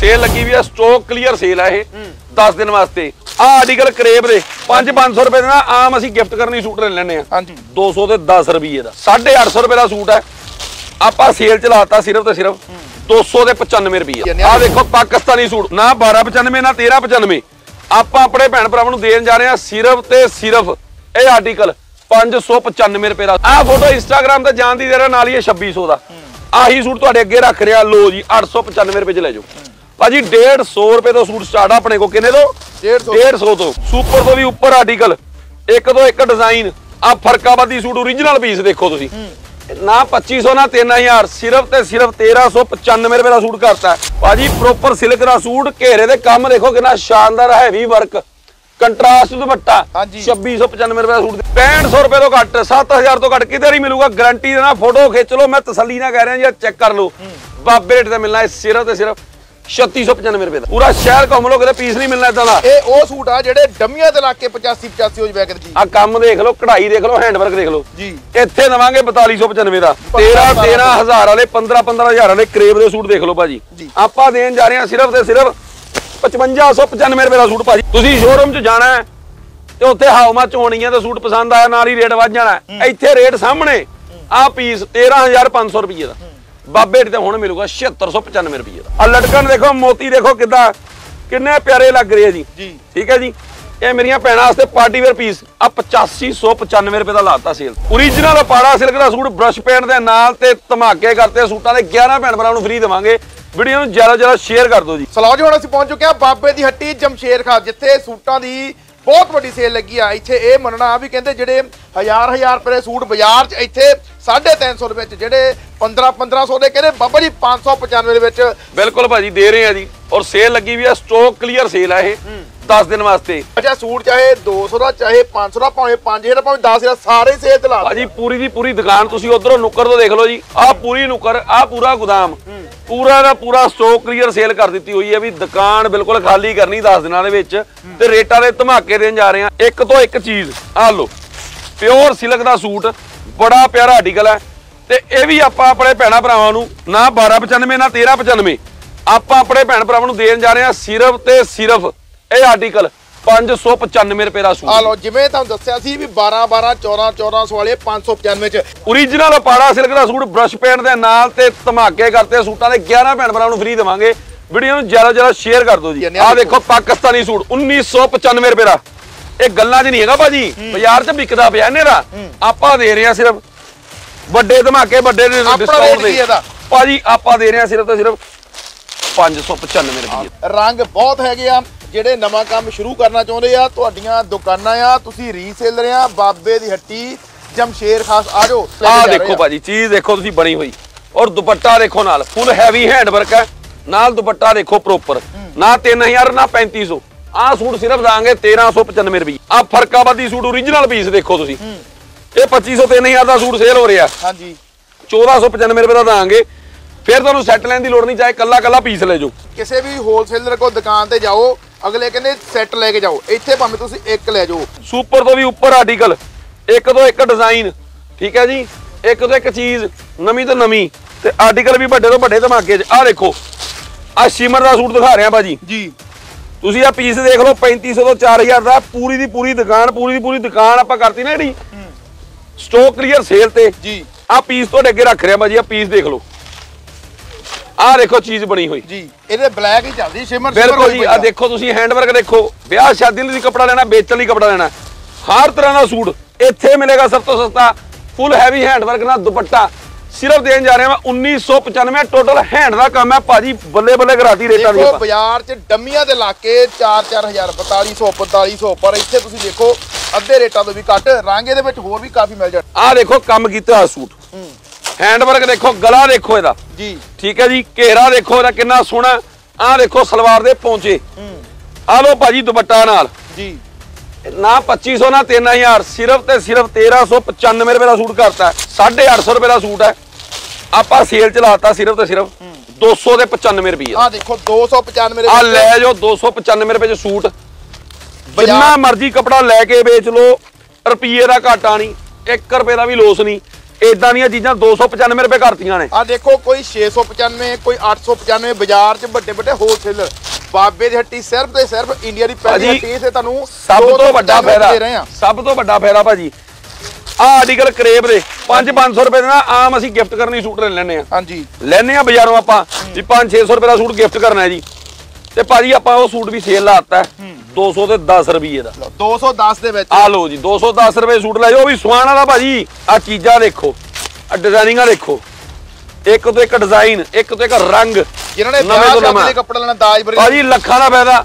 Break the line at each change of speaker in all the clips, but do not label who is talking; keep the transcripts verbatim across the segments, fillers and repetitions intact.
Cell लगी हुई है, स्टॉक क्लीयर सेल है ये दस दिन वास्ते। आ आर्टिकल करेब दे पांच पांच सौ रुपए देना आम असी गिफ्ट करनी सूट ले लेने हां जी दो सौ ते दस रुपए दा साढ़े आठ सौ रुपए दा सूट है आपा सेल चलाता सिर्फ ते सिर्फ दो सौ ते पचानवे रुपए। आ देखो पाकिस्तानी सूट ना बारह पचानवे ना तेरह पचानवे ਆਪਾਂ ਆਪਣੇ ਭੈਣ ਭਰਾਵਾਂ ਨੂੰ ਦੇਣ ਜਾ ਰਹੇ ਹਾਂ ਸਿਰਫ ਤੇ ਸਿਰਫ ਇਹ ਆਰਟੀਕਲ पांच सौ पचानवे रुपए ਦਾ। ਆਹ ਫੋਟੋ ਇੰਸਟਾਗ੍ਰਾਮ ਤੇ ਜਾਣ ਦੀ ਦੇਰ ਨਾਲ ਹੀ छब्बी सौ ਦਾ ਆਹੀ ਸੂਟ ਤੁਹਾਡੇ ਅੱਗੇ ਰੱਖ ਰਿਹਾ ਲੋ ਜੀ आठ सौ पचानवे रुपए ਚ ਲੈ ਜਾਓ ਭਾਜੀ डेढ़ सौ रुपए ਤੋਂ ਸੂਟ ਸਟਾਰਟ ਆਪਣੇ ਕੋ ਕਿੰਨੇ ਤੋਂ डेढ़ सौ ਤੋਂ ਸੁਪਰ ਤੋਂ ਵੀ ਉੱਪਰ ਆਰਟੀਕਲ ਇੱਕ ਤੋਂ ਇੱਕ ਡਿਜ਼ਾਈਨ ਆ ਫਰਕਾਬਾਦੀ ਸੂਟ ओरिजिनल ਪੀਸ ਦੇਖੋ ਤੁਸੀਂ ना पच्चीस सौ ना तीन हजार सिर्फ ते सिर्फ तेरह सौ पचानवे रुपए का सूट करता है भाजी प्रोपर सिल्क का सूट घेरे दे काम देखो कितना शानदार हैवी वर्क कंट्रास्ट दुपट्टा छब्बी सौ पचानवे रुपए का सूट पैंठ सौ रुपए तो घट सत्त हजार तो घट किधर ही मिलूगा गारंटी देना फोटो खिंच लो मैं तसल्ली ना कह रहा चेक कर लो बाबे रेट से मिलना है सिर्फ ते सिर्फ छत्तीस सौ पचानवे रुपए पूरा शहर घूम लो किते पीस नहीं मिलना इदां दा ए ओ सूट आ जेडे डमियां ते ला के पचासी पचासी हो जैकेट जी आ काम देख लो कढ़ाई देख लो हैंडवर्क देख लो जी इत्थे दवांगे बताली सौ पचानवे दा तेरह तेरह हजार वाले पंद्रह पंद्रह हजार वाले करेब दे सूट देख लो भाजी आपां देन जा रहे हैं सिर्फ ते सिर्फ पचवंजा सौ पचानवे रुपए दा सूट भाजी तुसीं शोरूम च जाना है ते उत्थे हाउ मच होनी है ते सूट पसंद आया नाल ही रेट वध जाना है इत्थे रेट सामने आ पीस तेरह हजार पांच सौ रुपए दा बाबे ते हुण मिलूगा छिहत्तर सौ पचानवे रुपए दा। लटकन देखो मोती देखो किदा किन्ने प्यारे लग रहे हैं जी जी ठीक है जी ये मेरिया भैणां वास्ते पार्टी वेयर पीस आ पचासी सौ पचानवे रुपए दा लाता सेल ओरिजिनल पाड़ा सिल्क दा सूट ब्रश पेंट दे नाल ते धमाके करते सूटां दे ग्यारह भैण भरावां नूं फ्री देवांगे वीडियो नूं ज्यादा ज्यादा शेयर कर दो जी। सलाह जी हुण असीं पहुंच चुके हां बाबे दी हट्टी जमशेर खान जिथे सूटां दी बहुत बड़ी सेल लगी आ इत्थे ए मनना भी कहंदे जेडे हजार हजार रुपए सूट बाजार च इत्थे साढ़े तीन सौ रुपए जेडे पंद्रह पंद्रह सौ दे कहंदे बाबा जी पांच सौ पचानवे दे विच बिल्कुल भाजी दे रहे हैं जी और सेल लगी हुई है स्टॉक क्लियर सेल है ये दस दिन वास्ते। अच्छा सूट चाहे दो सौ दा चाहे पांच सौ दा भावे पांच हजार भावे दस हजार सारे सेल चला भाजी पूरी दी पूरी दुकान तुसीं उधरों नुक्कर तो देख लो जी आ पूरी नुक्कर आ पूरा गोदाम पूरा दा पूरा स्टॉक क्लियर सेल कर दी हुई है भी दुकान बिल्कुल खाली करनी दस दिनों दे विच ते रेटां दे धमाके देन जा रहे हैं एक तो एक चीज आ लो प्योर सिल्क दा सूट बड़ा प्यारा आर्टिकल है ते ये भी आपां अपने भैणां भरावां नूं ना बारह पचानवे ना तेरह पचानवे आपां अपने भैण भरावां नूं देण जा रहे हैं सिर्फ ते सिर्फ ਇਹ ਆਰਟੀਕਲ पांच सौ पचानवे रुपए ਦਾ ਸੂਟ ਆ ਲੋ ਜਿਵੇਂ ਤੁਹਾਨੂੰ ਦੱਸਿਆ ਸੀ ਵੀ बारह बारह चौदह चौदह सौ ਵਾਲੇ पांच सौ पचानवे ਚ ओरिजिनल ਪਾੜਾ ਸਿਲਕ ਦਾ ਸੂਟ ਬ੍ਰਸ਼ ਪੇਂਟ ਦੇ ਨਾਲ ਤੇ ਧਮਾਕੇ ਕਰਤੇ ਸੂਟਾਂ ਦੇ ਗਿਆਰਾਂ ਭੈਣ ਭਰਾਵਾਂ ਨੂੰ ਫ੍ਰੀ ਦੇਵਾਂਗੇ ਵੀਡੀਓ ਨੂੰ ਜ਼ਿਆਦਾ ਜ਼ਿਆਦਾ ਸ਼ੇਅਰ ਕਰ ਦਿਓ ਜੀ। ਆ ਦੇਖੋ ਪਾਕਿਸਤਾਨੀ ਸੂਟ उन्नीस सौ पचानवे रुपए ਦਾ ਇਹ ਗੱਲਾਂ 'ਚ ਨਹੀਂ ਹੈਗਾ ਭਾਜੀ ਬਾਜ਼ਾਰ 'ਚ ਵਿਕਦਾ ਪਿਆ ਇਹਨੇ ਦਾ ਆਪਾਂ ਦੇ ਰਹੇ ਹਾਂ ਸਿਰਫ ਵੱਡੇ ਧਮਾਕੇ ਵੱਡੇ ਡਿਸਕਾਊਂਟ ਦੇ ਭਾਜੀ ਆਪਾਂ ਦੇ ਰਹੇ ਹਾਂ ਸਿਰਫ ਤੇ ਸਿਰਫ पांच सौ पचानवे रुपए रंग बहुत हैगे आ ਜਿਹੜੇ ਨਵਾਂ ਕੰਮ ਸ਼ੁਰੂ ਕਰਨਾ ਚਾਹੁੰਦੇ ਆ ਤੁਹਾਡੀਆਂ ਦੁਕਾਨਾਂ ਆ ਤੁਸੀਂ ਰੀਸੇਲਰ ਆ ਬਾਬੇ ਦੀ ਹੱਟੀ ਜਮਸ਼ੇਰ ਖਾਸ ਆ ਜਾਓ ਆ ਦੇਖੋ ਭਾਜੀ ਚੀਜ਼ ਦੇਖੋ ਤੁਸੀਂ ਬਣੀ ਹੋਈ ਔਰ ਦੁਪੱਟਾ ਦੇਖੋ ਨਾਲ ਫੁੱਲ ਹੈਵੀ ਹੈਂਡ ਵਰਕ ਹੈ ਨਾਲ ਦੁਪੱਟਾ ਦੇਖੋ ਪ੍ਰੋਪਰ ਨਾ तीन हज़ार ना पैंतीस सौ ਆ ਸੂਟ ਸਿਰਫ ਦਾਂਗੇ तेरह सौ पचानवे रुपए ਆ ਫਰਕਾਬਾਦੀ ਸੂਟ ओरिजिनल ਪੀਸ ਦੇਖੋ ਤੁਸੀਂ ਇਹ पच्चीस सौ तीन हज़ार ਦਾ ਸੂਟ ਸੇਲ ਹੋ ਰਿਹਾ ਹਾਂਜੀ चौदह सौ पचानवे रुपए ਦਾ ਦਾਂਗੇ फिर ਤੁਹਾਨੂੰ ਸੈੱਟ ਲੈਣ ਦੀ ਲੋੜ ਨਹੀਂ ਚਾਹੇ ਕੱਲਾ ਕੱਲਾ ਪੀਸ ਲੈ ਜਾਓ ਕਿਸੇ ਵੀ ਹੋਲਸੇਲਰ ਕੋ ਦੁਕਾਨ ਤੇ ਜਾਓ ਅਗਲੇ ਕਹਿੰਦੇ ਸੈੱਟ ਲੈ ਕੇ ਜਾਓ ਇੱਥੇ ਭਾਵੇਂ ਤੁਸੀਂ ਇੱਕ ਲੈ ਜਾਓ ਸੁਪਰ ਤੋਂ ਵੀ ਉੱਪਰ ਆਰਟੀਕਲ ਇੱਕ ਤੋਂ ਇੱਕ ਡਿਜ਼ਾਈਨ ਠੀਕ ਹੈ ਜੀ ਇੱਕ ਤੋਂ ਇੱਕ ਚੀਜ਼ ਨਵੀਂ ਤੋਂ ਨਵੀਂ ਤੇ ਆਰਟੀਕਲ ਵੀ ਵੱਡੇ ਤੋਂ ਵੱਡੇ ਧਮਾਕੇ 'ਚ ਆਹ ਦੇਖੋ ਆ ਸ਼ਿਮਰ ਦਾ ਸੂਟ ਦਿਖਾ ਰਿਹਾ ਭਾਜੀ ਜੀ ਤੁਸੀਂ ਆ ਪੀਸ ਦੇਖ ਲਓ पैंतीस सौ ਤੋਂ चार हज़ार ਦਾ ਪੂਰੀ ਦੀ ਪੂਰੀ ਦੁਕਾਨ ਪੂਰੀ ਦੀ ਪੂਰੀ ਦੁਕਾਨ ਆਪਾਂ ਕਰਤੀ ਨਾ ਜਿਹੜੀ ਸਟਾਕ ਕਲੀਅਰ ਸੇਲ ਤੇ ਜੀ ਆ ਪੀਸ ਤੁਹਾਡੇ ਅੱਗੇ ਰੱਖ ਰਿਹਾ ਭਾਜੀ ਆ ਪੀਸ ਦੇਖ ਲਓ ਆ ਦੇਖੋ ਚੀਜ਼ ਬਣੀ ਹੋਈ ਜੀ ਇਹਦੇ ਬਲੈਕ ਹੀ ਚੱਲਦੀ ਸ਼ਿਮਰ ਬਿਲਕੁਲ ਜੀ ਆ ਦੇਖੋ ਤੁਸੀਂ ਹੈਂਡਵਰਕ ਦੇਖੋ ਵਿਆਹ ਸ਼ਾਦੀ ਲਈ ਕੱਪੜਾ ਲੈਣਾ ਵੇਚਣ ਲਈ ਕੱਪੜਾ ਲੈਣਾ ਹਰ ਤਰ੍ਹਾਂ ਦਾ ਸੂਟ ਇੱਥੇ ਮਿਲੇਗਾ ਸਭ ਤੋਂ ਸਸਤਾ ਫੁੱਲ ਹੈਵੀ ਹੈਂਡਵਰਕ ਨਾਲ ਦੁਪੱਟਾ ਸਿਰਫ ਦੇਣ ਜਾ ਰਹੇ ਹਾਂ उन्नीस सौ पचानवे ਟੋਟਲ ਹੈਂਡ ਦਾ ਕੰਮ ਹੈ ਭਾਜੀ ਬੱਲੇ ਬੱਲੇ ਕਰਾਤੀ ਰੇਟਾਂ ਦੀ ਦੇਖੋ ਬਾਜ਼ਾਰ 'ਚ ਡੰਮੀਆਂ ਦੇ ਲਾ ਕੇ चार चार हज़ार बयालीस सौ पैंतालीस सौ ਪਰ ਇੱਥੇ ਤੁਸੀਂ ਦੇਖੋ ਅੱਧੇ ਰੇਟਾਂ ਤੋਂ ਵੀ ਘੱਟ ਰੰਗ ਇਹਦੇ ਵਿੱਚ ਹੋਰ ਵੀ ਕਾਫੀ ਮਿਲ ਜਾਣ ਆ ਦੇਖੋ ਕੰਮ ਕੀਤਾ ਹੋਇਆ ਸੂਟ हैंडवर्क देखो गला देखो इहदा जी ठीक है जी घेरा देखो इहदा कितना सोहना आ देखो सलवार दे पहुंचे आ लो भाजी दुपट्टा नाल जी ना पच्चीस सौ ना तीन हज़ार सिर्फ ते सिर्फ तेरह सौ पचानवे रुपए का सूट करता है साढ़े आठ सौ रुपए का सूट है आपा सेल चलाता सिर्फ ते सिर्फ दो सौ ते पचानवे रुपए आ देखो दो सौ पचानवे आ ले जाओ दो सौ पचानवे रुपए च सूट जिन्ना मर्जी कपड़ा लैके बेच लो रुपये का घाटा नहीं एक रुपए का भी लोस नहीं ਇਦਾਂ ਦੀਆਂ ਚੀਜ਼ਾਂ ਦੋ ਸੌ ਪਚਾਨਵੇਂ ਰੁਪਏ ਕਰਤੀਆਂ ਨੇ।
ਆ ਦੇਖੋ ਕੋਈ ਛੇ ਸੌ ਪਚਾਨਵੇਂ, ਕੋਈ ਅੱਠ ਸੌ ਪਚਾਨਵੇਂ, ਬਾਜ਼ਾਰ 'ਚ ਵੱਡੇ ਵੱਡੇ ਹੋਲਸੇਲਰ। ਬਾਬੇ ਦੀ ਹੱਟੀ ਸਿਰਫ ਤੇ ਸਿਰਫ ਇੰਡੀਆ ਦੀ ਪਹਿਲੀ ਹੱਟੀ ਤੇ ਤੁਹਾਨੂੰ
ਸਭ ਤੋਂ ਵੱਡਾ ਫਾਇਦਾ, ਸਭ ਤੋਂ ਵੱਡਾ ਫਾਇਦਾ ਭਾਜੀ ਆ ਆਰਟੀਕਲ ਕਰੇਬ ਦੇ ਪੰਜ ਪੰਜ ਸੌ ਰੁਪਏ ਦੇ ਨਾਲ ਆਮ ਅਸੀਂ ਗਿਫਟ ਕਰਨੀ ਸੂਟ ਲੈ ਲੈਣੇ ਆ।
ਹਾਂਜੀ
ਲੈਣੇ ਆ ਬਾਜ਼ਾਰੋਂ ਆਪਾਂ ਵੀ ਪੰਜ ਛੇ ਸੌ ਰੁਪਏ ਦਾ ਸੂਟ ਗਿਫਟ ਕਰਨਾ ਹੈ ਜੀ, ਤੇ ਭਾਜੀ ਆਪਾਂ ਉਹ ਸੂਟ ਵੀ ਸੇਲ ਲਾਤਾ ਦੋ ਸੌ ਤੇ ਦਸ ਰੁਪਏ ਦਾ।
ਦੋ ਸੌ ਦਸ ਦੇ ਵਿੱਚ
ਆ ਲਓ ਜੀ ਦੋ ਸੌ ਦਸ ਰੁਪਏ ਸੂਟ ਲੈ ਜਾਓ। ਵੀ ਸੁਆਣ ਵਾਲਾ ਭਾਜੀ। ਆ ਚੀਜ਼ਾਂ ਦੇਖੋ, ਆ ਡਿਜ਼ਾਈਨਿੰਗਾਂ ਦੇਖੋ, ਇੱਕ ਤੋਂ ਇੱਕ ਡਿਜ਼ਾਈਨ, ਇੱਕ ਤੋਂ ਇੱਕ ਰੰਗ।
ਜਿਨ੍ਹਾਂ ਨੇ ਵਿਆਹ ਸ਼ਾਦੀ ਦੇ ਕੱਪੜੇ ਲੈਣਾ ਦਾਜ ਬਰੀ
ਭਾਜੀ ਲੱਖਾਂ ਦਾ ਫਾਇਦਾ,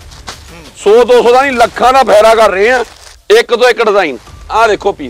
ਸੌ ਦੋ ਸੌ ਦਾ ਨਹੀਂ ਲੱਖਾਂ ਦਾ ਫਾਇਦਾ ਕਰ ਰਹੇ ਆ। ਇੱਕ ਤੋਂ ਇੱਕ ਡਿਜ਼ਾਈਨ। ਆ ਦੇਖੋ ਪੀਸ,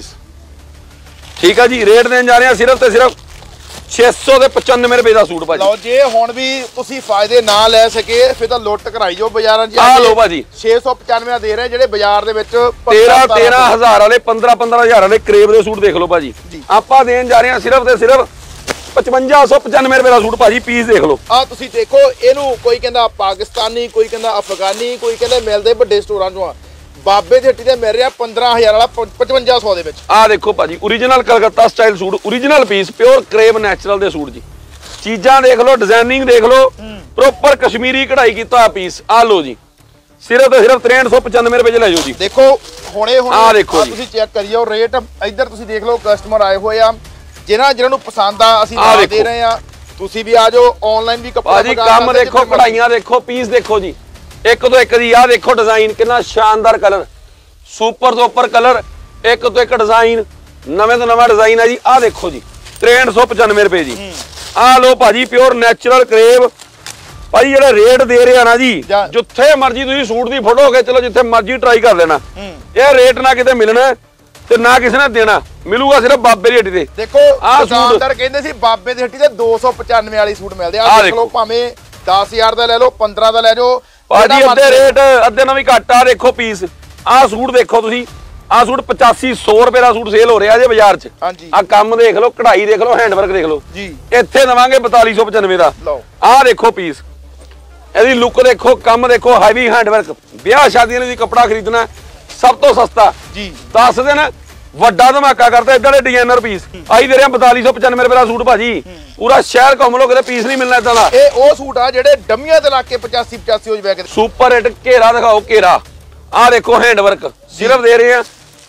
ਠੀਕ ਆ ਜੀ। ਰੇਟ ਦੇਣ ਜਾ ਰਹੇ ਆ ਸਿਰਫ ਤੇ ਸਿਰਫ ਛੇ ਸੌ ਤੇ ਪਚਾਨਵੇਂ ਰੁਪਏ ਦਾ ਸੂਟ ਭਾਜੀ।
ਲਓ ਜੇ ਹੁਣ ਵੀ ਤੁਸੀਂ ਫਾਇਦੇ ਨਾ ਲੈ ਸਕੇ ਫਿਰ ਤਾਂ ਲੁੱਟ ਕਰਾਈ ਜਾਓ ਬਾਜ਼ਾਰਾਂ 'ਚ।
ਆ ਲਓ ਭਾਜੀ
ਛੇ ਸੌ ਪਚਾਨਵੇਂ ਦੇ ਰਹੇ ਜਿਹੜੇ ਬਾਜ਼ਾਰ ਦੇ ਵਿੱਚ
ਤੇਰਾਂ ਤੇਰਾਂ ਹਜ਼ਾਰ ਵਾਲੇ ਪੰਦਰਾਂ ਪੰਦਰਾਂ ਹਜ਼ਾਰ ਵਾਲੇ ਕਰੇਬ ਦੇ ਸੂਟ ਦੇਖ ਲਓ ਭਾਜੀ। ਆਪਾਂ ਦੇਣ ਜਾ ਰਹੇ ਆ ਸਿਰਫ ਤੇ ਸਿਰਫ ਪਚਵੰਜਾ ਸੌ ਪਚਾਨਵੇਂ ਰੁਪਏ ਦਾ ਸੂਟ ਭਾਜੀ। ਪੀਸ ਦੇਖ ਲਓ।
ਆ ਤੁਸੀਂ ਦੇਖੋ ਇਹਨੂੰ ਕੋਈ ਕਹਿੰਦਾ ਪਾਕਿਸਤਾਨੀ, ਕੋਈ ਕਹਿੰਦਾ ਅਫਗਾਨੀ, ਕੋਈ ਕਹਿੰਦਾ ਮਿਲਦੇ ਵੱਡੇ ਸਟੋਰਾਂ 'ਚੋਂ। ਬਾਬੇ ਦੀ ਹੱਟੀ ਤੇ ਮਿਲ ਰਿਹਾ ਪੰਦਰਾਂ ਹਜ਼ਾਰ ਵਾਲਾ ਪਚਵੰਜਾ ਸੌ ਦੇ ਵਿੱਚ।
ਆ ਦੇਖੋ ਭਾਜੀ original Calcutta style suit, original piece, pure crepe natural ਦੇ ਸੂਟ ਜੀ। ਚੀਜ਼ਾਂ ਦੇਖ ਲਓ, ਡਿਜ਼ਾਈਨਿੰਗ ਦੇਖ ਲਓ, ਪ੍ਰੋਪਰ ਕਸ਼ਮੀਰੀ ਕਢਾਈ ਕੀਤਾ ਆ ਪੀਸ। ਆ ਲਓ ਜੀ ਸਿਰਫ ਤੇ ਸਿਰਫ ਤਰੇਹਠ ਸੌ ਪਚਾਨਵੇਂ ਰੁਪਏ ਚ ਲੈ ਜਾਓ ਜੀ।
ਦੇਖੋ ਹੁਣੇ ਹੁਣ
ਆ ਦੇਖੋ
ਤੁਸੀਂ ਚੈੱਕ ਕਰਿਓ ਰੇਟ। ਇੱਧਰ ਤੁਸੀਂ ਦੇਖ ਲਓ ਕਸਟਮਰ ਆਏ ਹੋਏ ਆ, ਜਿਨ੍ਹਾਂ ਜਿਹਨਾਂ ਨੂੰ ਪਸੰਦ ਆ ਅਸੀਂ ਨਾਲ ਦੇ ਰਹੇ ਆ। ਤੁਸੀਂ ਵੀ ਆ ਜਾਓ, ਆਨਲਾਈਨ ਵੀ ਕੱਪੜਾ
ਭਾਜੀ ਕੰਮ ਦੇਖੋ, ਕਢਾਈਆਂ ਦੇਖੋ, ਪੀਸ ਦੇਖੋ ਜੀ, ਇੱਕ ਤੋਂ ਇੱਕ ਜੀ। ਆ ਦੇਖੋ ਡਿਜ਼ਾਈਨ ਕਿੰਨਾ ਸ਼ਾਨਦਾਰ, ਕਲਰ ਸੁਪਰ ਤੋਂ ਉੱਪਰ ਕਲਰ, ਇੱਕ ਤੋਂ ਇੱਕ ਡਿਜ਼ਾਈਨ, ਨਵੇਂ ਤੋਂ ਨਵਾਂ ਡਿਜ਼ਾਈਨ ਹੈ ਜੀ। ਆ ਦੇਖੋ ਜੀ ਤਰੇਹਠ ਸੌ ਪਚਾਨਵੇਂ ਰੁਪਏ ਜੀ। ਆ ਲੋ ਭਾਜੀ ਪਿਓਰ ਨੈਚੁਰਲ ਕਰੇਬ। ਭਾਜੀ ਜਿਹੜੇ ਰੇਟ ਦੇ ਰਹੇ ਆ ਨਾ ਜੀ, ਜਿੱਥੇ ਮਰਜੀ ਤੁਸੀਂ ਸੂਟ ਦੀ ਫੋਟੋ ਹੋ ਕੇ ਚਲੋ, ਜਿੱਥੇ ਮਰਜੀ ਟਰਾਈ ਕਰ ਲੈਣਾ। ਇਹ ਰੇਟ ਨਾ ਕਿਤੇ ਮਿਲਣਾ ਤੇ ਨਾ ਕਿਸੇ ਨੇ ਦੇਣਾ, ਮਿਲੂਗਾ ਸਿਰਫ ਬਾਬੇ ਦੀ ਹੱਟੀ ਤੇ।
ਦੇਖੋ ਦੁਕਾਨਦਾਰ ਕਹਿੰਦੇ ਸੀ ਬਾਬੇ ਦੀ ਹੱਟੀ ਤੇ ਦੋ ਸੌ ਪਚਾਨਵੇਂ ਵਾਲੀ ਸੂਟ ਮਿਲਦੇ ਆ। ਦੇਖ ਲਓ ਭਾਵੇਂ ਦਸ ਹਜ਼ਾਰ ਦਾ ਲੈ ਲਓ, ਪੰਦਰਾਂ ਦਾ ਲੈ ਜਾਓ
ਭਾਜੀ। ਅੱਧੇ ਰੇਟ ਅੱਧੇ ਨਾਲ ਵੀ ਘੱਟ। ਆ ਦੇਖੋ ਪੀਸ, ਆਹ ਸੂਟ ਦੇਖੋ ਤੁਸੀਂ, ਆਹ ਸੂਟ ਪਚਾਸੀ ਸੌ ਰੁਪਏ ਦਾ ਸੂਟ ਸੇਲ ਹੋ ਰਿਹਾ ਜੇ ਬਾਜ਼ਾਰ 'ਚ। ਆਹ ਕੰਮ ਦੇਖ ਲਓ, ਕਢਾਈ ਦੇਖ ਲਓ, ਹੈਂਡਵਰਕ ਦੇਖ ਲਓ ਜੀ। ਇੱਥੇ ਦਵਾਂਗੇ ਬਤਾਲੀ ਸੌ ਪਚਾਨਵੇਂ ਦਾ। ਆਹ ਦੇਖੋ ਪੀਸ, ਇਹਦੀ ਲੁੱਕ ਦੇਖੋ, ਕੰਮ ਦੇਖੋ, ਹੈਵੀ ਹੈਂਡਵਰਕ। ਵਿਆਹ ਸ਼ਾਦੀਆਂ ਲਈ ਕੱਪੜਾ ਖਰੀਦਣਾ ਸਭ ਤੋਂ ਸਸਤਾ ਜੀ। ਦਸ ਦਿਨ ਵੱਡਾ ਧਮਾਕਾ ਕਰਦਾ ਇਦਾਂ ਦੇ ਡਿਜ਼ਾਈਨਰ ਪੀਸ। ਆਹੀ ਦੇ ਰਿਹਾ ਬਤਾਲੀ ਸੌ ਪਚਾਨਵੇਂ ਰੁਪਏ ਦਾ ਸੂਟ ਭਾਜੀ। ਪੂਰਾ ਸ਼ਹਿਰ ਘੁੰਮ ਲੋ, ਕਿਤੇ ਪੀਸ ਨਹੀਂ ਮਿਲਣਾ ਇਦਾਂ ਦਾ।
ਇਹ ਉਹ ਸੂਟ ਆ ਜਿਹੜੇ ਡੰਮੀਆਂ ਤੇ ਲਾ ਕੇ ਪਚਾਸੀ ਪਚਾਸੀ ਹੋ ਜਾਵੇ।
ਸੁਪਰ ਹਿੱਟ ਘੇਰਾ ਦਿਖਾਓ, ਘੇਰਾ। ਆ ਦੇਖੋ ਹੈਂਡਵਰਕ, ਸਿਰਫ ਦੇ ਰਹੇ ਆ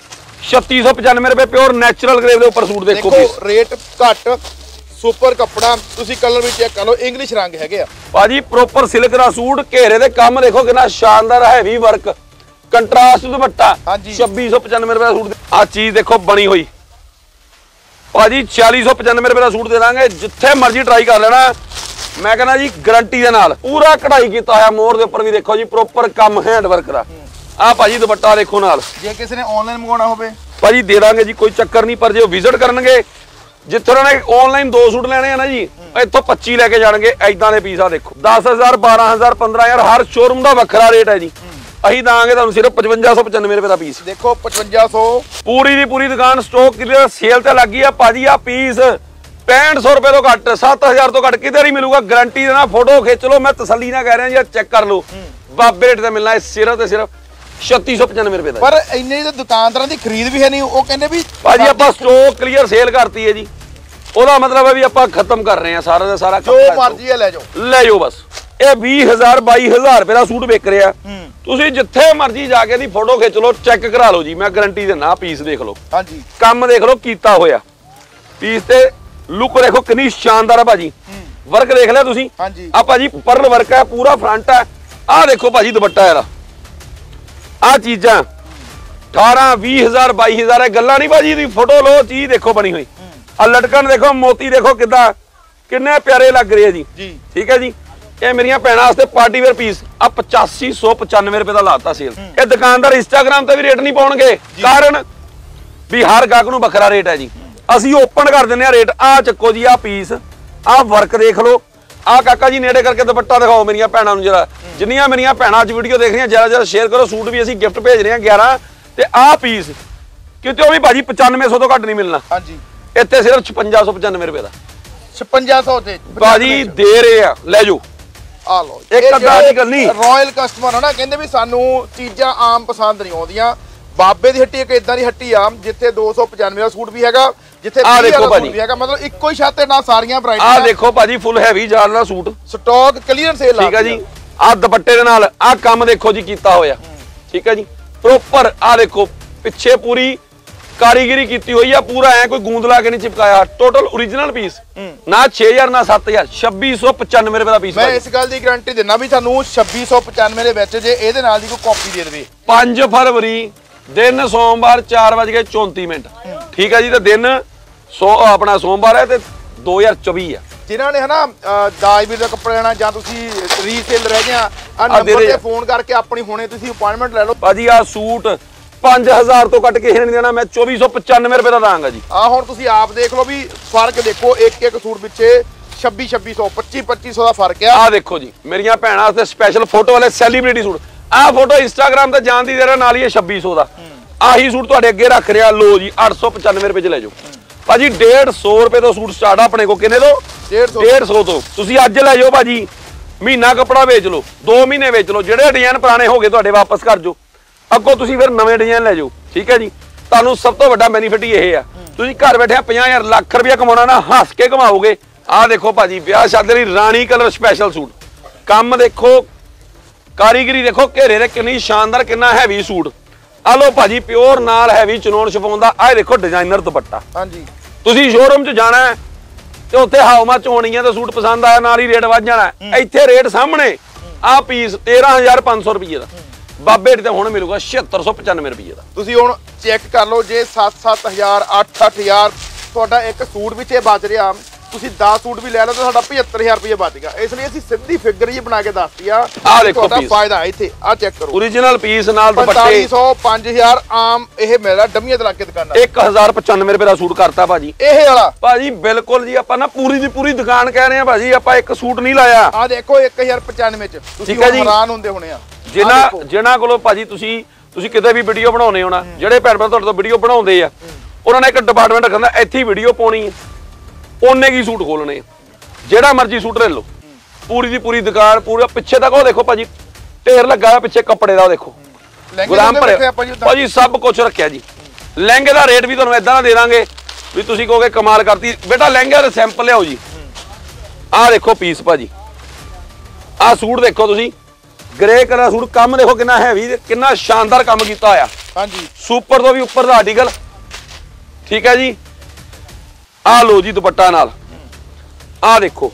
ਛੱਤੀ ਸੌ ਪਚਾਨਵੇਂ ਰੁਪਏ ਪਿਓਰ ਨੈਚੁਰਲ ਗ੍ਰੇਵ ਦੇ ਉੱਪਰ ਸੂਟ। ਦੇਖੋ
ਰੇਟ ਘੱਟ, ਸੁਪਰ ਕੱਪੜਾ। ਤੁਸੀਂ ਕਲਰ ਵੀ ਚੈੱਕ ਕਰ ਲਓ, ਇੰਗਲਿਸ਼ ਰੰਗ ਹੈਗੇ ਆ
ਭਾਜੀ। ਪ੍ਰੋਪਰ ਸਿਲਕ ਦਾ ਸੂਟ, ਘੇਰੇ ਦੇ ਕੰਮ ਦੇਖੋ ਕਿੰਨਾ ਸ਼ਾਨਦਾਰ, ਹੈਵੀ ਵਰਕ, ਕੰਟਰਾਸਟ ਦੁਪੱਟਾ। ਛੱਬੀ ਸੌ ਪਚਾਨਵੇਂ ਰੁਪਏ ਦਾ ਸੂਟ। ਆ ਚੀਜ਼ ਦੇਖੋ ਬਣੀ ਹੋਈ ਭਾਜੀ, ਛਿਆਲੀ ਸੌ ਪਚਾਨਵੇਂ ਰੁਪਏ ਦਾ ਸੂਟ ਦੇ ਦਾਂਗੇ। ਜਿੱਥੇ ਮਰਜ਼ੀ ਟਰਾਈ ਕਰ ਲੈਣਾ, ਮੈਂ ਕਹਿੰਦਾ ਜੀ ਗਾਰੰਟੀ ਦੇ ਨਾਲ। ਪੂਰਾ ਕਢਾਈ ਕੀਤਾ ਹੋਇਆ, ਮੋਹਰ ਦੇ ਉੱਪਰ ਵੀ ਦੇਖੋ ਜੀ, ਪ੍ਰੋਪਰ ਕੰਮ ਹੈਂਡ ਵਰਕ ਦਾ। ਆ ਭਾਜੀ ਦੁਪੱਟਾ ਦੇਖੋ ਨਾਲ।
ਜੇ ਕਿਸੇ ਨੇ ਆਨਲਾਈਨ ਮੰਗਵਾਉਣਾ ਹੋਵੇ
ਭਾਜੀ ਦੇ ਦਾਂਗੇ ਜੀ, ਕੋਈ ਚੱਕਰ ਨਹੀਂ। ਪਰ ਜੇ ਉਹ ਵਿਜ਼ਿਟ ਕਰਨਗੇ, ਜਿੱਥੇ ਉਹਨਾਂ ਨੇ ਆਨਲਾਈਨ ਦੋ ਸੂਟ ਲੈਣੇ ਆ ਨਾ ਜੀ, ਇੱਥੋਂ ਪੱਚੀ ਲੈ ਕੇ ਜਾਣਗੇ। ਐਦਾਂ ਦੇ ਪੀਸ ਆ ਦੇਖੋ, ਦਸ ਹਜ਼ਾਰ ਬਾਰਾਂ ਹਜ਼ਾਰ ਪੰਦਰਾਂ ਹਜ਼ਾਰ ਹਰ ਸ਼ੋਰੂਮ ਦਾ ਵੱਖਰਾ ਰੇਟ ਹੈ ਜੀ। ਅਸੀਂ ਦਾਂਗੇ ਤੁਹਾਨੂੰ ਸਿਰਫ ਪਚਵੰਜਾ ਸੌ ਪਚਾਨਵੇਂ ਰੁਪਏ ਦਾ ਪੀਸ।
ਦੇਖੋ ਪਚਵੰਜਾ ਸੌ।
ਪੂਰੀ ਦੀ ਪੂਰੀ ਦੁਕਾਨ ਸਟਾਕ ਕਲੀਅਰ ਸੇਲ ਤੇ ਲੱਗੀ ਆ ਭਾਜੀ। ਆ ਪੀਸ ਪੈਂਹਠ ਸੌ ਰੁਪਏ ਤੋਂ ਘੱਟ, ਸੱਤ ਹਜ਼ਾਰ ਤੋਂ ਘੱਟ ਕਿਤੇ ਨਹੀਂ ਮਿਲੂਗਾ। ਗਾਰੰਟੀ ਦੇਣਾ, ਫੋਟੋ ਖਿੱਚ ਲਓ, ਮੈਂ ਤਸੱਲੀ ਨਾਲ ਕਹਿ ਰਿਹਾ ਜੀ, ਚੈੱਕ ਕਰ ਲਓ। ਬਾਬੇ ਰੇਟ ਤੇ ਮਿਲਣਾ ਹੈ ਸਿਰਫ ਤੇ ਸਿਰਫ ਛੱਤੀ ਸੌ ਪਚਾਨਵੇਂ ਰੁਪਏ ਦਾ।
ਪਰ ਇੰਨੇ ਦੀ ਦੁਕਾਨਦਾਰਾਂ ਦੀ ਖਰੀਦ ਵੀ ਹੈ ਨਹੀਂ। ਉਹ ਕਹਿੰਦੇ ਵੀ
ਭਾਜੀ ਆਪਾਂ ਸਟਾਕ ਕਲੀਅਰ ਸੇਲ ਕਰਤੀ ਹੈ ਜੀ। ਉਹਦਾ ਮਤਲਬ ਹੈ ਵੀ ਆਪਾਂ ਖਤਮ ਕਰ ਰਹੇ ਹਾਂ ਸਾਰਾ ਦਾ ਸਾਰਾ।
ਜੋ ਮਰਜ਼ੀ ਹੈ ਲੈ ਜਾਓ,
ਲੈ ਜਾਓ ਬਸ। ਇਹ ਵੀਹ ਹਜ਼ਾਰ ਬਾਈ ਹਜ਼ਾਰ ਰੁਪਏ ਦਾ ਸੂਟ ਵਿਕ ਰਿਹਾ। ਤੁਸੀਂ ਜਿੱਥੇ ਮਰਜ਼ੀ ਜਾ ਕੇ ਦੀ ਫੋਟੋ ਖਿੱਚ ਲਓ, ਚੈੱਕ ਕਰਾ ਲਓ ਜੀ, ਮੈਂ ਗਾਰੰਟੀ ਦਿੰਦਾ। ਪੀਸ ਦੇਖ ਲਓ, ਹਾਂਜੀ ਕੰਮ ਦੇਖ ਲਓ ਕੀਤਾ ਹੋਇਆ। ਪੀਸ ਤੇ ਲੁੱਕ ਦੇਖੋ ਕਿੰਨੀ ਸ਼ਾਨਦਾਰ ਹੈ ਭਾਜੀ। ਵਰਕ ਦੇਖ ਲਿਆ ਤੁਸੀਂ। ਆ ਭਾਜੀ ਪਰਲ ਵਰਕ ਹੈ, ਪੂਰਾ ਫਰੰਟ ਹੈ। ਆਹ ਦੇਖੋ ਭਾਜੀ ਦੁਪੱਟਾ ਇਹਦਾ। ਆ ਚੀਜ਼ਾਂ ਅਠਾਰਾਂ ਵੀਹ ਹਜ਼ਾਰ ਬਾਈ ਹਜ਼ਾਰ ਇਹ ਗੱਲਾਂ ਨਹੀਂ ਭਾਜੀ। ਦੀ ਫੋਟੋ ਲਓ, ਚੀਜ਼ ਦੇਖੋ ਬਣੀ ਹੋਈ। ਆ ਲਟਕਣ ਦੇਖੋ, ਮੋਤੀ ਦੇਖੋ ਕਿੱਦਾਂ, ਕਿੰਨੇ ਪਿਆਰੇ ਲੱਗ ਰਹੇ ਆ ਜੀ। ਠੀਕ ਹੈ ਜੀ। ਇਹ ਮੇਰੀਆਂ ਭੈਣਾਂ ਵਾਸਤੇ ਪਾਰਟੀ ਵੇਅਰ ਪੀਸ ਆ ਪਚਾਸੀ ਸੌ ਪਚਾਨਵੇਂ ਰੁਪਏ ਦਾ ਲਾਤਾ ਸੇਲ। ਇਹ ਦੁਕਾਨਦਾਰ ਇੰਸਟਾਗ੍ਰਾਮ ਤੇ ਵੀ ਰੇਟ ਨਹੀਂ ਪਾਉਣਗੇ, ਕਾਰਨ ਵੀ ਹਰ ਗਾਹਕ ਨੂੰ ਵੱਖਰਾ ਰੇਟ ਹੈ ਜੀ। ਅਸੀਂ ਓਪਨ ਕਰ ਦਿੰਦੇ ਆ ਰੇਟ। ਆ ਚੱਕੋ ਜੀ, ਆ ਪੀਸ, ਆ ਵਰਕ ਦੇਖ ਲਓ। ਆ ਕਾਕਾ ਜੀ ਨੇੜੇ ਕਰਕੇ ਦੁਪੱਟਾ ਦਿਖਾਓ ਮੇਰੀਆਂ ਭੈਣਾਂ ਨੂੰ ਜਰਾ। ਜਿੰਨੀਆਂ ਮੇਰੀਆਂ ਭੈਣਾਂ ਅੱਜ ਵੀਡੀਓ ਦੇਖ ਰਹੀਆਂ, ਜਰਾ ਜਰਾ ਸ਼ੇਅਰ ਕਰੋ। ਸੂਟ ਵੀ ਅਸੀਂ ਗਿਫਟ ਭੇਜ ਰਹੇ ਹਾਂ ਗਿਆਰਾਂ। ਤੇ ਆ ਪੀਸ ਕਿਤੇ ਉਹ ਵੀ ਭਾਜੀ ਪਚਾਨਵੇਂ ਸੌ ਤੋਂ ਘੱਟ ਨਹੀਂ ਮਿਲਣਾ। ਹਾਂਜੀ ਇੱਥੇ ਸਿਰਫ ਛਪੰਜਾ ਸੌ ਪਚਾਨਵੇਂ ਰੁਪਏ ਦਾ।
ਛਪੰਜਾ ਸੌ ਤੇ
ਭਾਜੀ ਦੇ ਰਹੇ ਆ, ਲੈ ਜਾਓ।
ਆ ਲਓ,
ਇੱਕ ਅੱਧਾ ਦੀ ਗੱਲ ਨਹੀਂ।
ਰਾਇਲ ਕਸਟਮਰ ਹੈ ਨਾ, ਕਹਿੰਦੇ ਵੀ ਸਾਨੂੰ ਚੀਜ਼ਾਂ ਆਮ ਪਸੰਦ ਨਹੀਂ ਆਉਂਦੀਆਂ। ਬਾਬੇ ਦੀ ਹੱਟੀ ਇੱਕ ਇਦਾਂ ਦੀ ਹੱਟੀ ਆ ਜਿੱਥੇ ਦੋ ਸੌ ਪਚਾਨਵੇਂ ਦਾ ਸੂਟ ਵੀ ਹੈਗਾ, ਜਿੱਥੇ
ਆ ਦੇਖੋ
ਵਾਲਾ
ਭਾਜੀ
ਸੂਟ ਵੀ ਹੈਗਾ, ਮਤਲਬ ਇੱਕੋ ਹੀ ਛੱਤ ਤੇ ਨਾਲ ਸਾਰੀਆਂ
ਆ
ਵੈਰਾਈਟੀਆਂ।
ਦੇਖੋ ਭਾਜੀ ਫੁੱਲ ਹੈਵੀ ਜਾਲ ਦਾ ਸੂਟ,
ਸਟਾਕ ਕਲੀਅਰ ਸੇਲ
ਠੀਕ ਹੈ ਜੀ। ਆ ਦੁਪੱਟੇ ਦੇ ਨਾਲ ਆ ਕੰਮ ਦੇਖੋ ਜੀ ਕੀਤਾ ਹੋਇਆ, ਠੀਕ ਹੈ ਜੀ। ਪ੍ਰੋਪਰ ਆ ਦੇਖੋ ਪਿੱਛੇ ਪੂਰੀ ਕਾਰੀਗਰੀ ਕੀਤੀ ਹੋਈ ਆ, ਪੂਰਾ ਐ ਕੋਈ ਗੂੰਦ ਲਾ ਕੇ ਨਹੀਂ ਚਿਪਕਾਇਆ। ਟੋਟਲ ਓਰੀਜਨਲ ਪੀਸ ਨਾ ਛੇ ਹਜ਼ਾਰ ਨਾ ਸੱਤ ਹਜ਼ਾਰ, ਛੱਬੀ ਸੌ ਪਚਾਨਵੇਂ ਰੁਪਏ ਦਾ ਪੀਸ।
ਮੈਂ ਇਸ ਗੱਲ ਦੀ ਗਾਰੰਟੀ ਦਿੰਦਾ ਵੀ ਤੁਹਾਨੂੰ ਛੱਬੀ ਸੌ ਪਚਾਨਵੇਂ ਦੇ ਵਿੱਚ ਜੇ ਇਹਦੇ ਨਾਲ ਦੀ ਕੋਈ ਕਾਪੀ ਦੇ ਦੇਵੇ।
ਪੰਜ ਫਰਵਰੀ ਦਿਨ ਸੋਮਵਾਰ ਚਾਰ ਵਜ ਕੇ ਚੌਂਤੀ ਮਿੰਟ, ਠੀਕ ਹੈ ਜੀ। ਤੇ ਦਿਨ ਸੋ ਆਪਣਾ ਸੋਮਵਾਰ ਹੈ ਤੇ ਦੋ ਹਜ਼ਾਰ ਚੌਵੀ ਆ।
ਜਿਨ੍ਹਾਂ ਨੇ ਹਨਾ ਦਾਜਵੀਰ ਦਾ ਕੱਪੜਾ ਲੈਣਾ ਜਾਂ ਤੁਸੀਂ ਰੀਸੇਲ ਰਹਿ ਗਿਆ ਆ ਨੰਬਰ ਤੇ ਫੋਨ ਕਰਕੇ ਆਪਣੀ ਹੁਣੇ ਤੁਸੀਂ ਅਪਾਇੰਟਮੈਂਟ ਲੈ ਲਓ
ਭਾਜੀ। ਆ ਸੂਟ ਪੰਜ ਹਜ਼ਾਰ ਤੋਂ ਕੱਟ ਕੇ ਇਹ ਨਹੀਂ ਦੇਣਾ, ਮੈਂ ਚੌਵੀ ਸੌ ਪਚਾਨਵੇਂ ਰੁਪਏ ਦਾ ਦਾਂਗਾ ਜੀ।
ਆ ਹੁਣ ਤੁਸੀਂ ਆਪ ਦੇਖ ਲਓ ਵੀ ਫਰਕ ਦੇਖੋ, ਇੱਕ ਇੱਕ ਸੂਟ ਪਿੱਛੇ ਛੱਬੀ ਛੱਬੀ ਸੌ ਪੱਚੀ ਪੱਚੀ ਸੌ ਦਾ ਫਰਕ ਆ।
ਆ ਦੇਖੋ ਜੀ ਮੇਰੀਆਂ ਭੈਣਾਂ ਵਾਸਤੇ ਸਪੈਸ਼ਲ ਫੋਟੋ ਵਾਲੇ ਸੈਲੀਬ੍ਰਿਟੀ ਸੂਟ। ਆ ਫੋਟੋ ਇੰਸਟਾਗ੍ਰam ਤੇ ਜਾਣ ਦੀ ਦੇਰ ਨਾਲ ਹੀ ਇਹ ਛੱਬੀ ਸੌ ਦਾ। ਆਹੀ ਸੂਟ ਤੁਹਾਡੇ ਅੱਗੇ ਰੱਖ ਰਿਹਾ, ਲੋ ਜੀ ਅੱਠ ਸੌ ਪਚਾਨਵੇਂ ਰੁਪਏ ਚ ਲੈ ਜਾਓ ਭਾਜੀ। ਡੇਢ ਸੌ ਰੁਪਏ ਤੋਂ ਸੂਟ ਸਟਾਰਟ ਆਪਣੇ ਕੋ, ਕਿੰਨੇ ਤੋਂ? ਡੇਢ ਸੌ ਤੋਂ। ਤੁਸੀਂ ਅੱਜ ਲੈ ਜਾਓ ਭਾਜੀ, ਮਹੀਨਾ ਕੱਪੜਾ ਵੇਚ ਲਓ, ਦੋ ਮਹੀਨੇ ਵੇਚ ਲਓ, ਜਿਹੜੇ ਡਿਜ਼ਾਈਨ ਪੁਰਾਣੇ ਹੋ ਗਏ ਤੁਹਾਡੇ ਵਾਪਸ ਕਰ ਜਾਓ, ਅੱਗੋਂ ਤੁਸੀਂ ਫਿਰ ਨਵੇਂ ਡਿਜ਼ਾਈਨ ਲੈ ਜਾਓ, ਠੀਕ ਹੈ ਜੀ। ਤੁਹਾਨੂੰ ਸਭ ਤੋਂ ਵੱਡਾ ਬੈਨੀਫਿਟ ਹੀ ਇਹ ਆ, ਤੁਸੀਂ ਘਰ ਬੈਠੇ ਪੰਜਾਹ ਹਜ਼ਾਰ ਲੱਖ ਰੁਪਇਆ ਕਮਾਉਣਾ ਨਾ, ਹੱਸ ਕੇ ਕਮਾਓਗੇ। ਆਹ ਦੇਖੋ ਭਾਜੀ ਵਿਆਹ ਸ਼ਾਦੀ ਲਈ ਰਾਣੀ ਕਲਰ ਸਪੈਸ਼ਲ ਸੂਟ, ਕੰਮ ਦੇਖੋ, ਕਾਰੀਗਰੀ ਦੇਖੋ, ਘੇਰੇ ਦੇ ਕਿੰਨੀ ਸ਼ਾਨਦਾਰ, ਕਿੰਨਾ ਹੈਵੀ ਸੂਟ। ਆ ਲੋ ਭਾਜੀ ਪਿਓਰ ਨਾਲ ਹੈਵੀ ਚਨੋਨ ਸ਼ਿਫੋਨ ਦਾ। ਆਹ ਦੇਖੋ ਡਿਜ਼ਾਈਨਰ ਦੁਪੱਟਾ।
ਹਾਂਜੀ
ਤੁਸੀਂ ਸ਼ੋਰੂਮ 'ਚ ਜਾਣਾ ਹੈ ਤੇ ਉੱਥੇ ਹਾਉ ਮੱਚ ਹੋਣੀ ਹੈ ਤੇ ਸੂਟ ਪਸੰਦ ਆਇਆ ਨਾਲ ਹੀ ਰੇਟ ਵੱਧ ਜਾਣਾ। ਇੱਥੇ ਰੇਟ ਸਾਹਮਣੇ ਆਹ ਪੀਸ ਤੇਰਾਂ ਹਜ਼ਾਰ ਪੰਜ ਸੌ ਰੁਪਏ ਦਾ, ਬਾਬੇ ਤੇ ਹੁਣ ਮਿਲੂਗਾ ਛਿਅੱਤਰ ਸੌ ਪਚਾਨਵੇਂ ਰੁਪਏ ਦਾ।
ਤੁਸੀਂ ਹੁਣ ਚੈੱਕ ਕਰ ਲਓ, ਜੇ ਸੱਤ ਸੱਤ ਹਜ਼ਾਰ ਅੱਠ ਅੱਠ ਹਜ਼ਾਰ ਤੁਹਾਡਾ ਇੱਕ ਸੂਟ ਵਿੱਚ ਇਹ ਬਚ ਰਿਹਾ, ਤੁਸੀਂ ਦਸ ਸੂਟ ਵੀ ਲੈ ਲਓ ਤਾਂ ਸਾਡਾ ਪਝੱਤਰ ਹਜ਼ਾਰ ਰੁਪਏ ਬਚ ਗਿਆ। ਇਸ ਲਈ ਅਸੀਂ ਸਿੱਧੀ ਫਿਗਰ ਹੀ ਬਣਾ ਕੇ ਦੱਸਤੀ ਆ।
ਆਹ ਦੇਖੋ
ਤੁਹਾਡਾ
ਪੀਸ,
ਫਾਇਦਾ ਇੱਥੇ ਆ ਚੈੱਕ ਕਰੋ।
ਓਰੀਜਨਲ ਪੀਸ ਨਾਲ ਦੁਪੱਟੇ
ਪੰਤਾਲੀ ਸੌ ਪੰਜ ਹਜ਼ਾਰ ਆਮ ਇਹ ਮਿਲਦਾ ਡੰਮੀਆਂ ਤੇ ਲਾ ਕੇ ਦੁਕਾਨਾਂ।
ਇੱਕ ਹਜ਼ਾਰ ਪਚਾਨਵੇਂ ਰੁਪਏ ਦਾ ਸੂਟ ਕਰਤਾ ਭਾਜੀ
ਇਹ ਵਾਲਾ
ਭਾਜੀ। ਬਿਲਕੁਲ ਜੀ, ਆਪਾਂ ਨਾ ਪੂਰੀ ਦੀ ਪੂਰੀ ਦੁਕਾਨ ਕਹਿ ਰਹੇ ਆ ਭਾਜੀ, ਆਪਾਂ ਇੱਕ ਸੂਟ ਨਹੀਂ ਲਾਇਆ।
ਆ ਦੇਖੋ ਇੱਕ ਹਜ਼ਾਰ ਪਚਾਨਵੇਂ ਚ ਤੁਸੀਂ
ਠੀਕ ਹੈ ਜੀ।
ਹੈਰਾਨ ਹੁੰਦੇ ਹੋਣੇ ਆ।
ਜਿਨ੍ਹਾਂ ਜਿਨ੍ਹਾਂ ਕੋਲੋਂ ਭਾਜੀ ਤੁਸੀਂ ਤੁਸੀਂ ਕਿਤੇ ਵੀ ਵੀਡੀਓ ਬਣਾਉਣੇ ਹੋਣਾ, ਜਿਹੜੇ ਭੈਣ ਭਰਾ ਤੁਹਾਡੇ ਤੋਂ ਵੀਡੀਓ ਬਣਾਉਂਦੇ ਆ, ਉਹਨਾਂ ਨੇ ਇੱਕ ਡਿਪਾਰਟਮੈਂਟ ਰੱਖਣਾ, ਇੱਥੇ ਵੀਡੀਓ ਪਾਉਣੀ ਹੈ, ਉਹਨੇ ਕੀ ਸੂਟ ਖੋਲਣੇ, ਜਿਹੜਾ ਮਰਜ਼ੀ ਸੂਟ ਲੈ ਲਓ। ਪੂਰੀ ਦੀ ਪੂਰੀ ਦੁਕਾਨ, ਪੂਰਾ ਪਿੱਛੇ ਤੱਕ ਉਹ ਦੇਖੋ ਭਾਜੀ ਢੇਰ ਲੱਗਾ ਹੋਇਆ ਪਿੱਛੇ ਕੱਪੜੇ ਦਾ, ਉਹ ਦੇਖੋ ਗੁਦਾਮ ਭਰਿਆ ਭਾਜੀ, ਸਭ ਕੁਝ ਰੱਖਿਆ ਜੀ। ਲਹਿੰਗੇ ਦਾ ਰੇਟ ਵੀ ਤੁਹਾਨੂੰ ਏਦਾਂ ਦਾ ਦੇ ਦਾਂਗੇ ਵੀ ਤੁਸੀਂ ਕਹੋਗੇ ਕਮਾਲ ਕਰਤੀ। ਬੇਟਾ ਲਹਿੰਗੇ ਦਾ ਸੈਂਪਲ ਲਿਆਓ ਜੀ। ਆਹ ਦੇਖੋ ਪੀਸ ਭਾਜੀ, ਆਹ ਸੂਟ ਦੇਖੋ ਤੁਸੀਂ, ਗ੍ਰੇ ਕਲਰ ਸੂਟ, ਕੰਮ ਦੇਖੋ ਕਿੰਨਾ ਹੈਵੀ, ਕਿੰਨਾ ਸ਼ਾਨਦਾਰ ਕੰਮ ਕੀਤਾ ਹੋਇਆ।
ਹਾਂਜੀ
ਸੁਪਰ ਤੋਂ ਵੀ ਉੱਪਰ ਦਾ ਆਰਟੀਕਲ, ਠੀਕ ਹੈ ਜੀ। ਆਹ ਲੋ ਜੀ ਦੁਪੱਟਾ ਨਾਲ, ਆਹ ਦੇਖੋ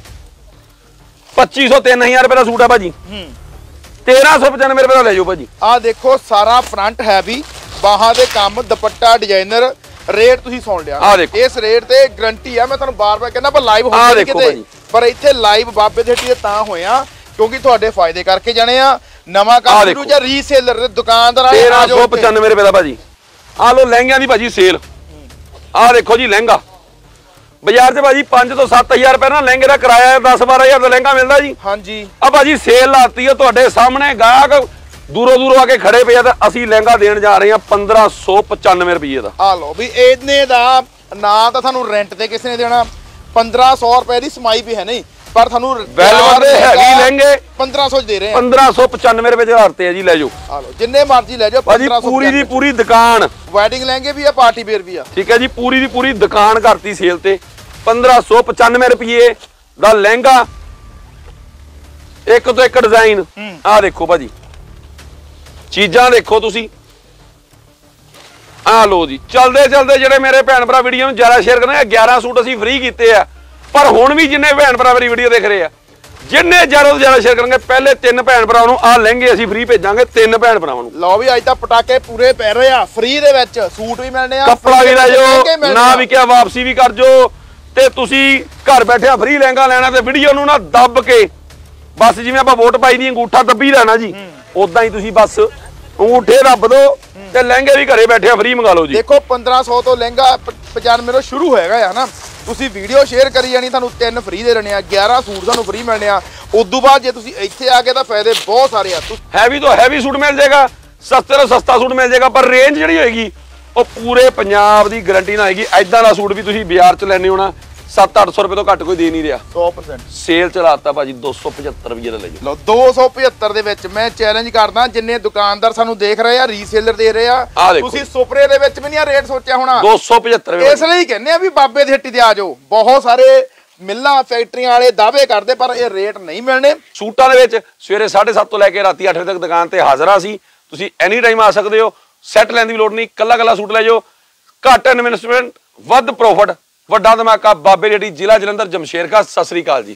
ਪੱਚੀ ਸੌ ਤਿੰਨ ਹਜ਼ਾਰ ਰੁਪਏ ਦਾ ਸੂਟ ਹੈ ਭਾਜੀ, ਤੇਰਾਂ ਸੌ ਪਚਾਨਵੇਂ ਰੁਪਏ ਦਾ ਲੈ ਜਾਓ ਭਾਜੀ।
ਆਹ ਦੇਖੋ ਸਾਰਾ ਫਰੰਟ ਹੈਵੀ, ਬਾਹਾਂ ਦੇ ਕੰਮ, ਦੁਪੱਟਾ ਡਿਜ਼ਾਈਨਰ, ਰੇਟ ਤੁਸੀਂ ਸੁਣ ਲਿਆ। ਇਸ ਰੇਟ ਤੇ ਗਰੰਟੀ ਆ, ਮੈਂ ਤੁਹਾਨੂੰ ਬਾਰ-ਬਾਰ ਕਹਿੰਦਾ ਪਰ ਲਾਈਵ ਹੋ ਨਹੀਂ ਕਿਤੇ, ਪਰ ਇੱਥੇ ਲਾਈਵ ਬਾਬੇ ਦੀ ਹੱਟੀ ਤੇ ਤਾਂ ਹੋਇਆ ਕਿਉਂਕਿ ਤੁਹਾਡੇ ਫਾਇਦੇ ਕਰਕੇ ਜਾਣੇ ਆ। ਨਵਾਂ ਕੰਮ ਸ਼ੁਰੂ ਜਾਂ ਰੀਸੇਲਰ ਦੇ ਦੁਕਾਨਦਾਰ
ਤੇਰਾਂ ਸੌ ਪਚਾਨਵੇਂ ਰੁਪਏ ਦਾ ਭਾਜੀ। ਆਹ ਲੋ ਲਹਿੰਗਿਆਂ ਦੀ ਭਾਜੀ ਸੇਲ, ਆਹ ਦੇਖੋ ਜੀ ਲਹਿੰਗਾ ਬਾਜ਼ਾਰ 'ਚ ਭਾਜੀ ਪੰਜ ਤੋਂ ਸੱਤ ਹਜ਼ਾਰ ਰੁਪਏ ਨਾਲ ਲਹਿੰਗੇ ਦਾ ਕਿਰਾਇਆ, ਦਸ ਬਾਰਾਂ ਹਜ਼ਾਰ ਦਾ ਲਹਿੰਗਾ ਮਿਲਦਾ ਜੀ।
ਹਾਂਜੀ
ਆ ਭਾਜੀ ਸੇਲ ਲਾਤੀ ਆ ਤੁਹਾਡੇ ਸਾਹਮਣੇ, ਗਾਹਕ ਦੂਰੋਂ ਦੂਰੋਂ ਆ ਕੇ ਖੜੇ ਪਏ ਆ ਤੇ ਅਸੀਂ ਲਹਿੰਗਾ ਦੇਣ ਜਾ ਰਹੇ ਹਾਂ ਪੰਦਰਾਂ ਸੌ ਪਚਾਨਵੇਂ ਰੁਪਏ ਦਾ।
ਆ ਲੋ ਵੀ ਇਹਨੇ ਦਾ ਨਾ ਤਾਂ ਤੁਹਾਨੂੰ ਰੈਂਟ ਤੇ ਕਿਸੇ ਨੇ ਦੇਣਾ, ਪੰਦਰਾਂ ਸੌ ਰੁਪਏ ਦੀ ਸਮਾਈ ਵੀ ਹੈ ਨਹੀਂ, ਪਰ ਤੁਹਾਨੂੰ
ਵੈਲਵਟ ਦੇ ਹੈਵੀ ਲਹਿੰਗੇ
ਪੰਦਰਾਂ ਸੌ ਦੇ ਰਹੇ ਆ,
ਪੰਦਰਾਂ ਸੌ ਪਚਾਨਵੇਂ ਰੁਪਏ ਦੇ ਹਰਤੇ ਆ ਜੀ, ਲੈ ਜਾਓ।
ਆ ਲੋ ਜਿੰਨੇ ਮਰਜ਼ੀ ਲੈ ਜਾਓ
ਭਾਜੀ, ਪੂਰੀ ਦੀ ਪੂਰੀ ਦੁਕਾਨ,
ਵੈਡਿੰਗ ਲਹਿੰਗੇ ਵੀ ਆ, ਪਾਰਟੀ ਵੇਅਰ ਵੀ ਆ,
ਠੀਕ ਹੈ ਜੀ। ਪੂਰੀ ਦੀ ਪੂਰੀ ਦੁਕਾਨ ਕਰਤੀ ਸੇਲ ਤੇ, ਪੰਦਰਾਂ ਸੌ ਪਚਾਨਵੇਂ ਰੁਪਏ ਦਾ ਲਹਿੰਗਾ, ਇੱਕ ਤੋਂ ਇੱਕ ਡਿਜ਼ਾਈਨ। ਆਹ ਦੇਖੋ ਭਾਜੀ ਚੀਜ਼ਾਂ ਦੇਖੋ ਤੁਸੀਂ, ਆਹ ਲੋ ਜੀ। ਚਲਦੇ ਚਲਦੇ ਜਿਹੜੇ ਮੇਰੇ ਭੈਣ ਭਰਾ ਵੀਡੀਓ ਨੂੰ ਜ਼ਿਆਦਾ ਸ਼ੇਅਰ ਕਰਨਗੇ, ਗਿਆਰਾਂ ਸੂਟ ਅਸੀਂ ਫ੍ਰੀ ਕੀਤੇ ਆ, ਪਰ ਹੁਣ ਵੀ ਜਿੰਨੇ ਭੈਣ ਭਰਾ ਮੇਰੀ ਵੀਡੀਓ ਦੇਖ ਰਹੇ ਆ, ਜਿੰਨੇ ਜ਼ਿਆਦਾ ਤੋਂ ਜ਼ਿਆਦਾ ਸ਼ੇਅਰ ਕਰਨਗੇ, ਪਹਿਲੇ ਤਿੰਨ ਭੈਣ ਭਰਾਵਾਂ ਨੂੰ ਆਹ ਲਹਿੰਗੇ ਅਸੀਂ ਫ੍ਰੀ ਭੇਜਾਂਗੇ, ਤਿੰਨ ਭੈਣ ਭਰਾਵਾਂ ਨੂੰ।
ਲਓ ਵੀ ਅੱਜ ਤਾਂ ਪਟਾਕੇ ਪੂਰੇ ਪੈ ਰਹੇ ਆ, ਫ੍ਰੀ ਦੇ ਵਿੱਚ ਸੂਟ ਵੀ ਮਿਲਣੇ ਆ,
ਕੱਪੜਾ ਵੀ ਲੈ ਜਾਓ, ਨਾ ਵਿਕਿਆ ਵਾਪਸੀ ਵੀ ਕਰ ਜਾਓ, ਤੇ ਤੁਸੀਂ ਘਰ ਬੈਠਿਆ ਫ੍ਰੀ ਲਹਿੰਗਾ ਲੈਣਾ ਤੇ ਵੀਡੀਓ ਨੂੰ ਨਾ ਦੱਬ ਕੇ, ਬਸ ਜਿਵੇਂ ਆਪਾਂ ਵੋਟ ਪਾਈ ਦੀ ਅੰਗੂਠਾ ਦੱਬੀ ਲੈਣਾ ਜੀ, ਉਦਾਂ ਹੀ ਤੁਸੀਂ ਬਸ ਅੰਗੂਠੇ ਦੱਬ ਦੋ ਤੇ ਲਹਿੰਗੇ ਵੀ ਘਰੇ ਬੈਠਿਆ ਫ੍ਰੀ ਮੰਗਾ ਲਓ ਜੀ।
ਦੇਖੋ ਪੰਦਰਾਂ ਸੌ ਤੋਂ ਲਹਿੰਗਾ ਪਚਾਨਵੇਂ ਤੋਂ ਸ਼ੁਰੂ ਹੋਏਗਾ ਹੈ ਨਾ, ਤੁਸੀਂ ਵੀਡੀਓ ਸ਼ੇਅਰ ਕਰੀ ਜਾਣੀ, ਤੁਹਾਨੂੰ ਤਿੰਨ ਫ੍ਰੀ ਦੇ ਦੇਣੇ ਆ, ਗਿਆਰਾਂ ਸੂਟ ਤੁਹਾਨੂੰ ਫ੍ਰੀ ਮਿਲਣੇ ਆ। ਉਦੋਂ ਬਾਅਦ ਜੇ ਤੁਸੀਂ ਇੱਥੇ ਆ ਗਏ ਤਾਂ ਫਾਇਦੇ ਬਹੁਤ ਸਾਰੇ ਆ।
ਹੈਵੀ ਤੋਂ ਹੈਵੀ ਸੂਟ ਮਿਲ ਜਾਏਗਾ, ਸਸਤੇ ਤੋਂ ਸਸਤਾ ਸੂਟ ਮਿਲ ਜਾਏਗਾ, ਪਰ ਰੇਂਜ ਜਿਹੜੀ ਹੋਏਗੀ ਉਹ ਪੂਰੇ ਪੰਜਾਬ ਦੀ ਗਾਰੰਟੀ ਨਾਲ ਆਏਗੀ। ਐਦਾਂ ਦਾ ਸੂਟ ਵੀ ਤੁਸੀਂ ਬਾਜ਼ਾਰ 'ਚ ਲੈਣੇ ਹੋਣਾ ਸੱਤ ਅੱਠ ਸੌ ਰੁਪਏ ਤੋਂ ਘੱਟ ਕੋਈ ਦੇ ਨਹੀਂ ਰਿਹਾ।
ਸੌ ਪ੍ਰਸੈਂਟ
ਸੇਲ ਚਲਾਤਾ ਭਾਜੀ ਦੋ ਸੌ ਪਝੱਤਰ ਰੁਪਏ ਦਾ ਲੈ ਜਾਓ।
ਲਓ ਦੋ ਸੌ ਪਝੱਤਰ ਦੇ ਵਿੱਚ ਮੈਂ ਚੈਲੰਜ ਕਰਦਾ, ਜਿੰਨੇ ਦੁਕਾਨਦਾਰ ਸਾਨੂੰ ਦੇਖ ਰਹੇ ਆ, ਰੀਸੇਲਰ ਦੇ ਰਹੇ ਆ, ਤੁਸੀਂ ਸੁਪਰੇ ਦੇ ਵਿੱਚ ਵੀ ਨਹੀਂ ਆ ਰੇਟ ਸੋਚਿਆ ਹੋਣਾ।
ਦੋ ਸੌ ਪਝੱਤਰ ਰੁਪਏ
ਇਸ ਲਈ ਕਹਿੰਦੇ ਆ ਵੀ ਬਾਬੇ ਦੀ ਹੱਟੀ ਤੇ ਆ ਜਾਓ। ਬਹੁਤ ਸਾਰੇ ਮਿੱਲਾਂ ਫੈਕਟਰੀਆਂ ਵਾਲੇ ਦਾਅਵੇ ਕਰਦੇ, ਪਰ ਇਹ ਰੇਟ ਨਹੀਂ ਮਿਲਣੇ।
ਸੂਟਾਂ ਦੇ ਵਿੱਚ ਸਵੇਰੇ ਸਾਢੇ ਸੱਤ ਤੋਂ ਲੈ ਕੇ ਰਾਤੀ ਅੱਠ ਵਜੇ ਤੱਕ ਦੁਕਾਨ ਤੇ ਹਾਜ਼ਰ ਆ ਸੀ। ਤੁਸੀਂ ਐਨੀ ਟਾਈਮ ਆ ਸਕਦੇ ਹੋ। ਸੈੱਟ ਲੈਣ ਦੀ ਲੋੜ ਨਹੀਂ, ਕੱਲਾ ਕੱਲਾ ਸੂਟ ਲੈ ਜਾਓ। ਘੱਟ ਇਨਵੈਸਟਮੈਂਟ, ਵੱਧ ਪ੍ਰੋਫਿਟ, ਵੱਡਾ ਧਮਾਕਾ। ਬਾਬੇ ਦੀ ਹੱਟੀ, ਜ਼ਿਲ੍ਹਾ ਜਲੰਧਰ, ਜਮਸ਼ੇਰ ਖਾਸ। ਸਤਿ ਸ੍ਰੀ ਅਕਾਲ ਜੀ।